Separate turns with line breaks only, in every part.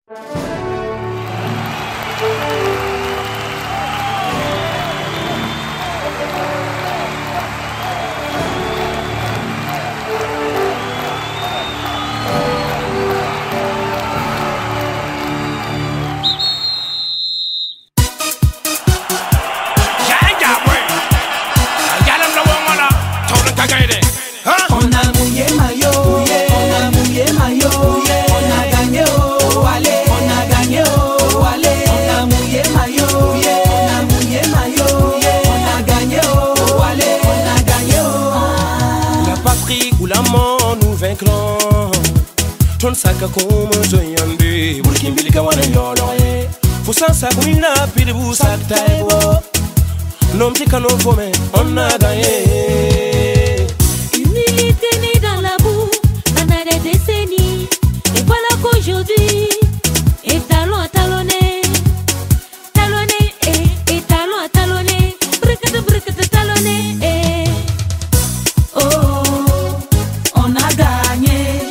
Ton saka como joyande bulkin bilka wana yoloye fusan sakunina pili busak taibo nom tika non fome on a gagné.
Humilité née dans la boue pendant des décennies et voilà qu'aujourd'hui étalon à talonner, talonner et talon à talonner, bricate talonner. Oh, on a gagné.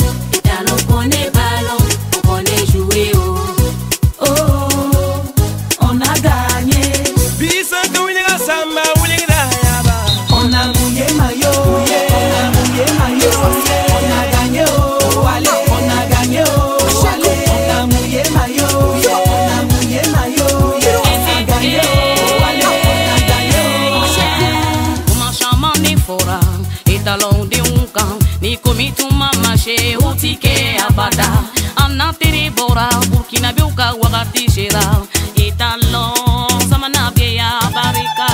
Abada, anatiri bora, Burkina Biuka wakati shira, italo samana bia barika.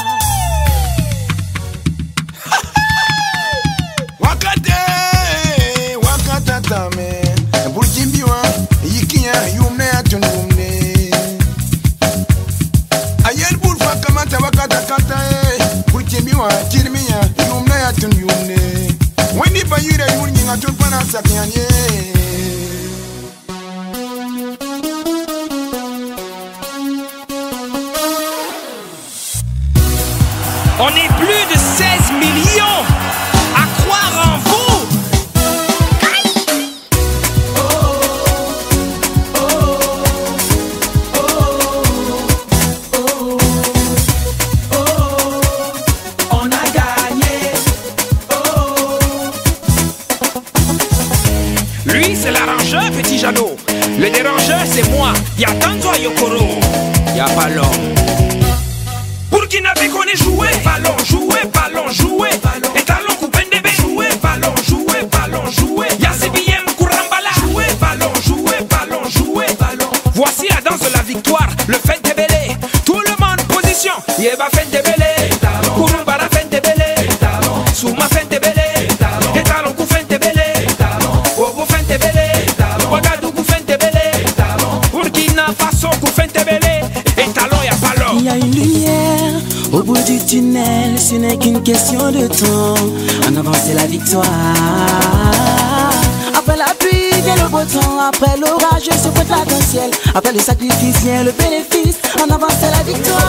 Wakata tame, Burkimbiwa, yikia yumne atunumne. Ayel burfa kamata wakata kata Burkimbiwa, kirmiya yumne atunumne. Wendy Bayure yuri nga tulpana sakyanye.
On est plus de 16 millions à croire en vous.
On a gagné.
Lui c'est l'arrangeur petit Jeannot. Le dérangeur c'est moi. Y'a Tanzo Yokoro. Y'a pas l'homme. Burkina Faso on est joué. Ballon joué, ballon joué. Et talons coupés de bébé. Joué, ballon joué, ballon joué. Y'a CBM Kourambala. Joué, ballon joué, ballon joué. Voici la danse de la victoire. Le fait de belé. Tout le monde position. Yeba fait de belé. Kourambala fait de belé. Souma fait de belé. Et talons coup fait de belé. Ogo fait de belé. Ouagadougou fait de belé. Burkina Faso coup fait de belé. Et talons y'a pas l'homme.
Il y a une lumière au bout du tunnel, ce n'est qu'une question de temps. En avant c'est la victoire. Après la pluie vient le beau temps. Après l'orage se pointe l'arc-en-ciel. Après le sacrifice vient le bénéfice. En avant c'est la victoire.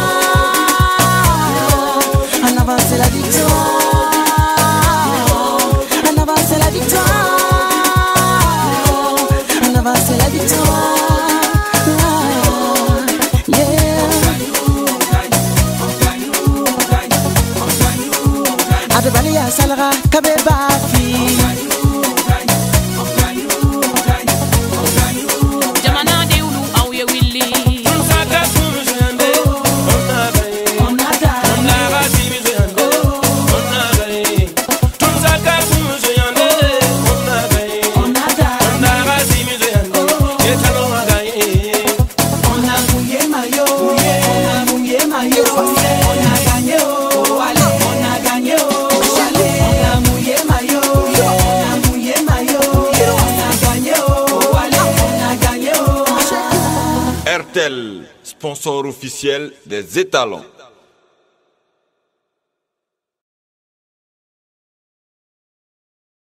En avant c'est la victoire. En avant c'est la victoire. En avant c'est la victoire. Adebaliya Salara Kabeba fi
Jamana de ulu auye willi.
RTL, sponsor officiel des étalons.